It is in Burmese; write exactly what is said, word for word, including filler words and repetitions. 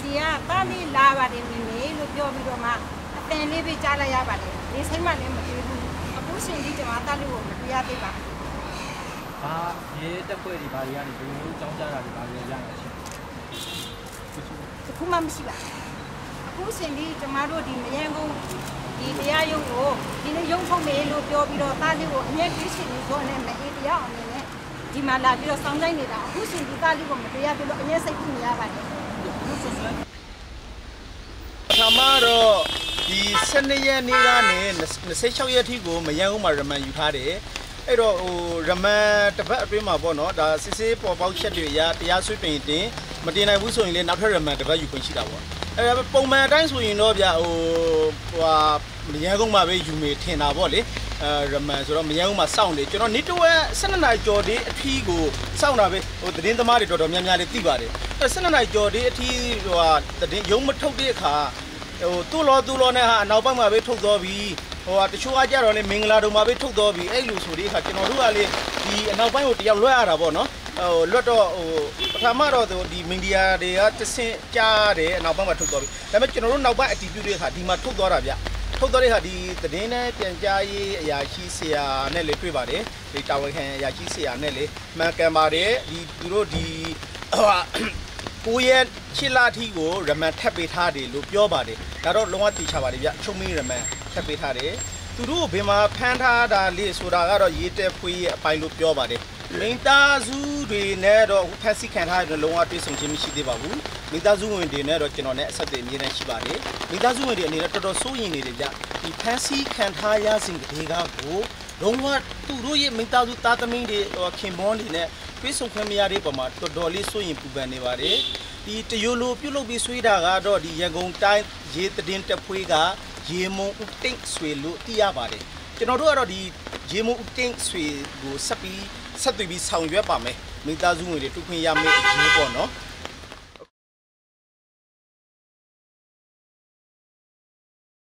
啊，当你拉吧的妹妹，路标比多嘛，等你被加了呀吧的，你才嘛你没对路，啊不行你就嘛打理我们不要对吧？ 啊，也得过的吧，也你比如张家那里吧，也这样子。 这恐怕不是吧？不行你就嘛罗的没员工，你这样用我，你那用从没路标比多打理我，你必须你说呢没一样的呢，你嘛拉比多上来你啦，不行你打理我们不要比多，你谁不你呀吧的？ 他妈的，第十年那个呢，那些小业体股没养过嘛，人们有他的，哎罗，人们特别对嘛不孬，但是些包包些的呀，呀水平点，没得那无所谓的，那他人们特别有关系的哇，哎，包买单所以孬比较哦，哇，没养过嘛，被有没听到不嘞？呃，人们说没养过嘛，少的，就那你这个现在那叫的体股少那呗，我这边他妈的做到面面的地吧的。现在叫的ที่ว่าแต่ยงมาทุกที่ค่ะตู้ล้อตู้ล้อเนี่ยฮะนาวปังมาไปทุกตัวบีว่าตะชัวจ้าเราเนี่ยมิงลาดูมาไปทุกตัวบีไอ้ลูสุดีค่ะကျွန်တော်တို့ကလေဒီนาวปังကိုတယောက်လွှဲရတာပေါ့နော်ဟိုလွှတ်တော့ဟိုပထမတော့ဒီမင်ဒီယာတွေကတဆင့်ကြားတယ်นาวปังမှာထုတ်သွားပြီဒါပေမဲ့ကျွန်တော်တို့နောက်ပိုင်းအတီးပြုတဲ့ခါဒီမှာထုတ်သွားတာဗျထုတ်သွားတဲ့ခါဒီသတင်းနဲ့ပြန်ကြားရေးအရာရှိဆရာနဲ့လေတွေ့ပါတယ်ဒီတာဝန်ခံအရာရှိဆရာနဲ့လေမှန်ကန်ပါတယ်ဒီသူတို့ဒီဟိုကိုရဲ့ချစ်လာထီကိုရမန်ထပ်ပေးထားတယ်လို့ပြောပါတယ်ဒါတော့လုံးဝသိချပါတယ်ဗျချုံမင်းရမန်ထပ်ပေးထားတယ်သူတို့ဘယ်မှာဖမ်းထားတာလေဆိုတာကတော့ရေးတက်ဖွေးရဲ့အပိုင်းလို့ပြောပါတယ်မိသားစုတွေနဲ့တော့ဖက်စီခံထားတဲ့လုံးဝတွေ့ဆုံခြင်းမရှိသေးပါဘူးမိသားစုဝင်တွေနဲ့တော့ကျွန်တော်နဲ့အဆက်အသွယ်အမြဲတမ်းရှိပါတယ်မိသားစုဝင်တွေအနေနဲ့တော်တော်စိုးရိမ်နေတယ်ဗျဒီဖက်စီခံထားရစဉ်ကလေးကကိုလုံးဝသူတို့ရဲ့မိသားစုသားသမီးတွေခင်ပွန်းတွေနဲ့ပြေဆုံးခွင့်မရတဲ့ပုံမှာတော်တော်လေးစိုးရင်ပူပန်နေပါတယ်ဒီတယိုလိုပြုတ်လုပ်ပြီးဆွေးတာကတော့ဒီရန်ကုန်တိုင်းရေတည်တက်ဖွေးကရေမုံဥတိတ်ဆွေလို့သိရပါတယ်ကျွန်တော်တို့ကတော့ဒီရေမုံဥတိတ်ဆွေကိုဆက်ပြီးဆက်သွယ်ပြီးဆောင်ရွက်ပါမယ်မိသားစုဝင်တွေတူခွင့်ရမယ့်အရေးပေါ့နော်